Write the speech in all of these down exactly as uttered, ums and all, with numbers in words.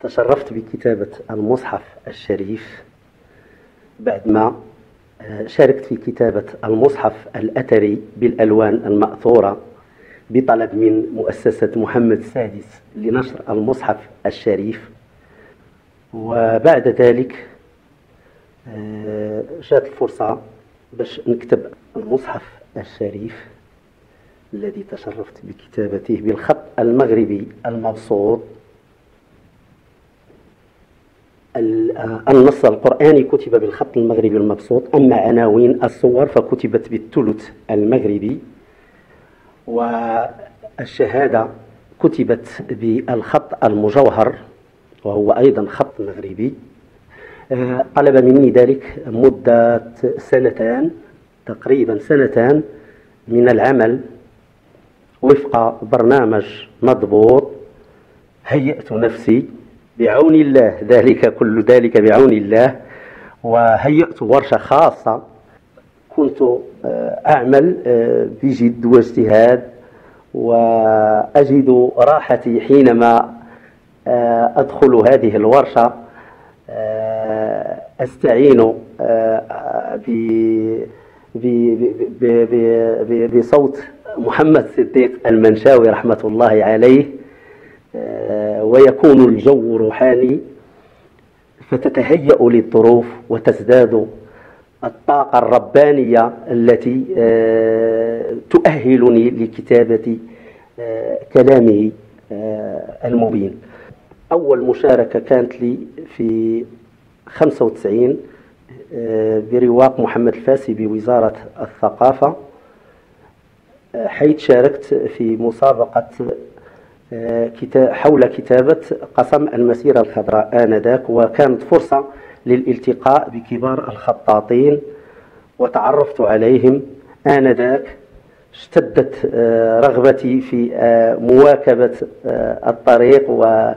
تشرفت بكتابة المصحف الشريف بعدما شاركت في كتابة المصحف الأثري بالألوان المأثورة بطلب من مؤسسة محمد السادس لنشر المصحف الشريف. وبعد ذلك جاءت الفرصة باش نكتب المصحف الشريف الذي تشرفت بكتابته بالخط المغربي المبسوط. النص القرآني كتب بالخط المغربي المبسوط، أما عناوين الصور فكتبت بالثلث المغربي، والشهادة كتبت بالخط المجوهر وهو أيضا خط مغربي. طلب مني ذلك مدة سنتان تقريبا سنتان من العمل وفق برنامج مضبوط. هيأت نفسي بعون الله، ذلك كل ذلك بعون الله، وهيأت ورشة خاصة. كنت أعمل بجد واجتهاد، وأجد راحتي حينما أدخل هذه الورشة أستعين بصوت محمد صديق المنشاوي رحمة الله عليه، ويكون الجو روحاني، فتتهيأ للظروف وتزداد الطاقة الربانية التي تؤهلني لكتابة كلامه المبين. أول مشاركة كانت لي في خمسة وتسعين برواق محمد الفاسي بوزارة الثقافة، حيث شاركت في مسابقة حول كتابة قسم المسيرة الخضراء آنذاك، وكانت فرصة للالتقاء بكبار الخطاطين وتعرفت عليهم. آنذاك اشتدت رغبتي في مواكبة الطريق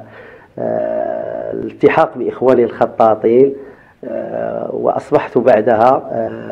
والالتحاق بإخواني الخطاطين، وأصبحت بعدها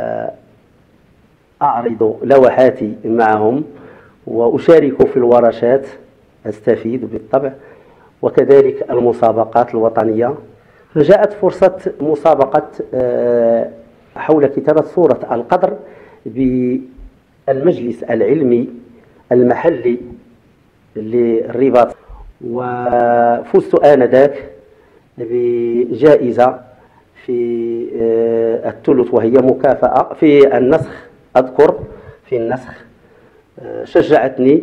أعرض لوحاتي معهم وأشارك في الورشات، أستفيد بالطبع، وكذلك المسابقات الوطنية. فجاءت فرصة مسابقة حول كتابة سورة القدر بالمجلس العلمي المحلي للرباط، وفزت آنذاك بجائزة في الثلث وهي مكافأة في النسخ. أذكر في النسخ شجعتني،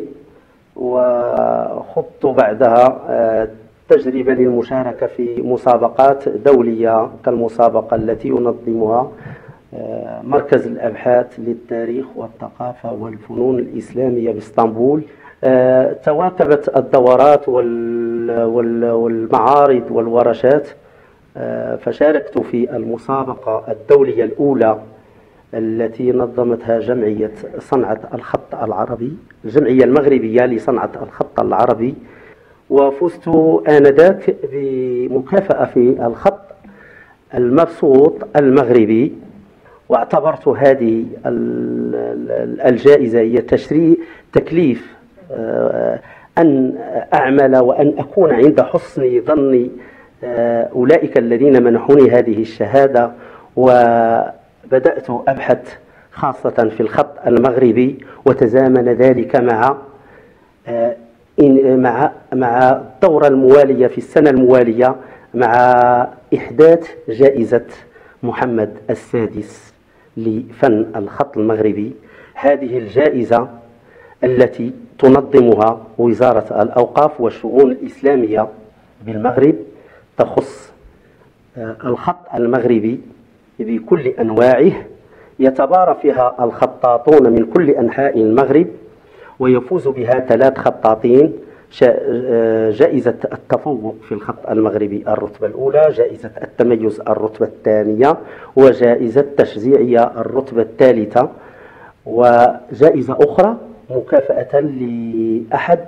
وخضت بعدها تجربة للمشاركة في مسابقات دولية كالمسابقة التي ينظمها مركز الأبحاث للتاريخ والثقافة والفنون الإسلامية باسطنبول. تواكبت الدورات والمعارض والورشات، فشاركت في المسابقة الدولية الأولى التي نظمتها جمعية صنعة الخط العربي، الجمعية المغربية لصنعة الخط العربي، وفزت آنذاك بمكافأة في الخط المبسوط المغربي. واعتبرت هذه الجائزة هي تشريع تكليف أن أعمل وأن أكون عند حسن ظن أولئك الذين منحوني هذه الشهادة. وبدأت أبحث خاصة في الخط المغربي، وتزامن ذلك مع مع مع الدورة الموالية في السنة الموالية مع إحداث جائزة محمد السادس لفن الخط المغربي. هذه الجائزة التي تنظمها وزارة الأوقاف والشؤون الإسلامية بالمغرب تخص الخط المغربي بكل أنواعه، يتبارى فيها الخطاطون من كل أنحاء المغرب، ويفوز بها ثلاث خطاطين: جائزة التفوق في الخط المغربي الرتبة الأولى، جائزة التميز الرتبة الثانية، وجائزة تشجيعية الرتبة الثالثة، وجائزة أخرى مكافأة لأحد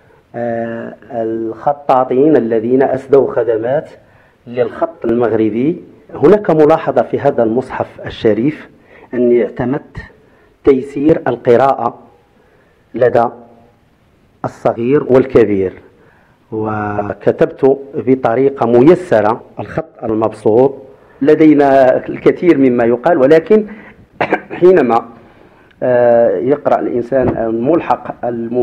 الخطاطين الذين أسدوا خدمات للخط المغربي. هناك ملاحظة في هذا المصحف الشريف أني اعتمدت تيسير القراءة لدى الصغير والكبير، وكتبت بطريقة ميسرة الخط المبسوط. لدينا الكثير مما يقال، ولكن حينما يقرأ الإنسان الملحق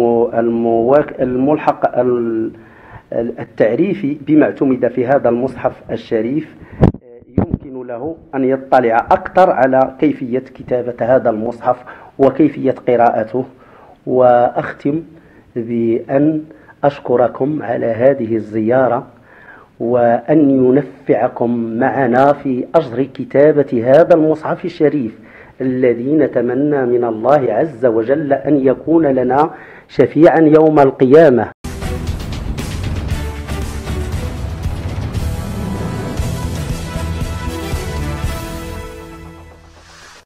الملحق التعريفي بما اعتمد في هذا المصحف الشريف، يمكن له أن يطلع أكثر على كيفية كتابة هذا المصحف وكيفية قراءته. وأختم بأن أشكركم على هذه الزيارة، وأن ينفعكم معنا في أجر كتابة هذا المصحف الشريف الذي نتمنى من الله عز وجل أن يكون لنا شفيعا يوم القيامة.